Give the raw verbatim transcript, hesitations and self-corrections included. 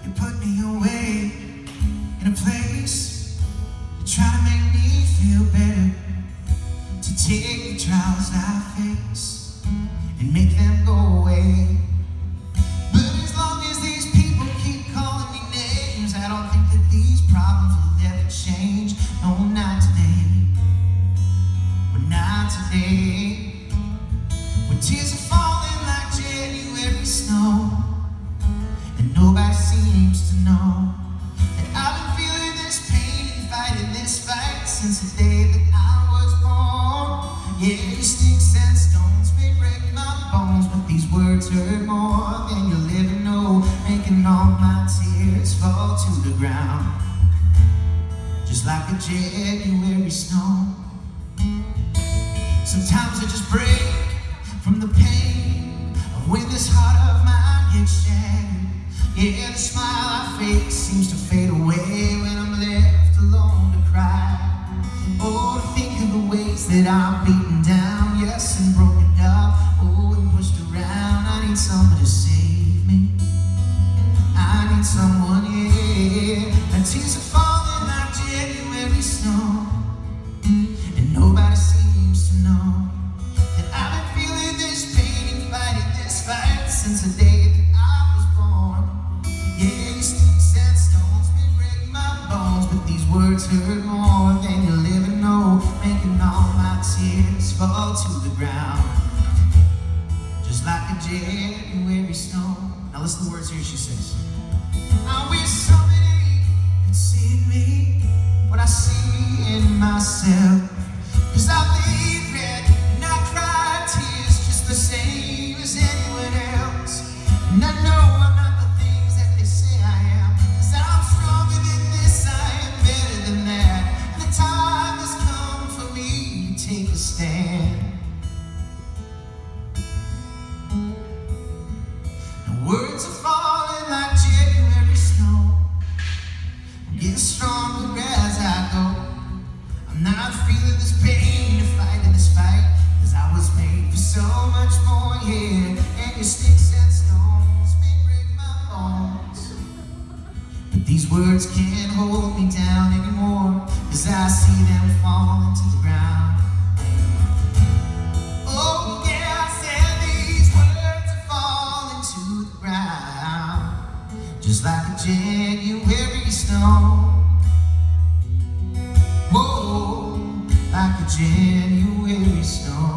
You put me away in a place to try to make me feel better, to take the trials I face and make them go away. But as long as these people keep calling me names, I don't think that these problems will ever change. No, not today. But not today. When tears are falling like January snow, and nobody seems to know that I've been feeling this pain and fighting this fight since the day that I was born. Yeah, your sticks and stones may break my bones, but these words hurt more than you'll ever know, making all my tears fall to the ground, just like a January snow. Sometimes I just break from the pain of when this heart of mine gets shattered. Yeah, the smile I fake seems to fade away when I'm left alone to cry. Oh, to think of the ways that I'm beaten down, yes, and broken up, oh, and pushed around. I need someone to save me. I need someone, yeah. And tears are falling like January snow, and nobody seems to know that I've been feeling this pain and fighting this fight since the day that I was born. Yeah, your sticks and stones may break my bones, but these words hurt more than you'll ever know, making all my tears fall to the ground, just like a January snow. Now listen to the words here. She says, I wish somebody could see me when I see in myself, 'cause I bleed red and I cry tears just the same as anyone else. And I know I'm not the things that they say I am, 'cause I'm stronger than this, I am better than that. And the time has come for me to take a stand. The words are falling like January snow, I'm getting stronger as I go. I'm not feeling this pain to fight in this fight, 'cause I was made for so much more, yeah. And your sticks and stones may break my bones, but these words can't hold me down anymore, 'cause I see them falling to the ground. Oh yeah, I said these words are falling to the ground, just like a January snow. Whoa, like a January snow.